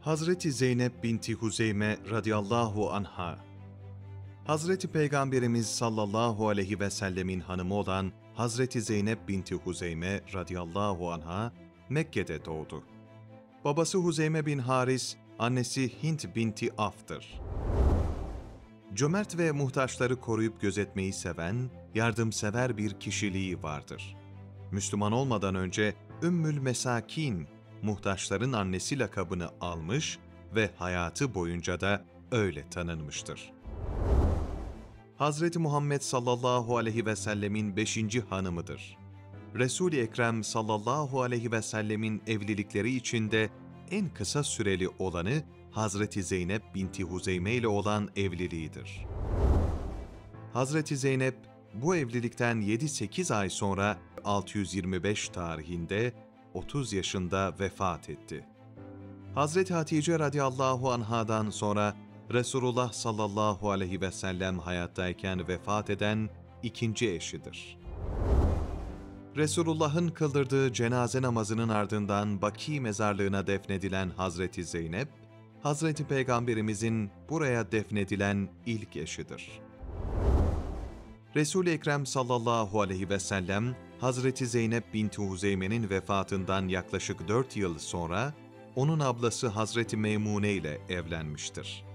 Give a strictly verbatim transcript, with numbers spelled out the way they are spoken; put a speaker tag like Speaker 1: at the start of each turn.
Speaker 1: Hazreti Zeynep binti Huzeyme radıyallahu anha, Hazreti Peygamberimiz sallallahu aleyhi ve sellemin hanımı olan Hazreti Zeynep binti Huzeyme radıyallahu anha Mekke'de doğdu. Babası Huzeyme bin Haris, annesi Hint binti Af'tır. Cömert ve muhtaçları koruyup gözetmeyi seven, yardımsever bir kişiliği vardır. Müslüman olmadan önce Ümmül Mesakin, muhtaçların annesi lakabını almış ve hayatı boyunca da öyle tanınmıştır. Hazreti Muhammed sallallahu aleyhi ve sellemin beşinci hanımıdır. Resul-i Ekrem sallallahu aleyhi ve sellemin evlilikleri içinde en kısa süreli olanı Hazreti Zeynep binti Huzeyme ile olan evliliğidir. Hazreti Zeynep bu evlilikten yedi sekiz ay sonra altı yüz yirmi beş tarihinde otuz yaşında vefat etti. Hazreti Hatice radıyallahu anhadan sonra Resulullah sallallahu aleyhi ve sellem hayattayken vefat eden ikinci eşidir. Resulullah'ın kıldırdığı cenaze namazının ardından Baki mezarlığına defnedilen Hazreti Zeynep, Hazreti Peygamberimizin buraya defnedilen ilk eşidir. Resul-i Ekrem sallallahu aleyhi ve sellem, Hazreti Zeynep binti Huzeyme'nin vefatından yaklaşık dört yıl sonra, onun ablası Hazreti Meymune ile evlenmiştir.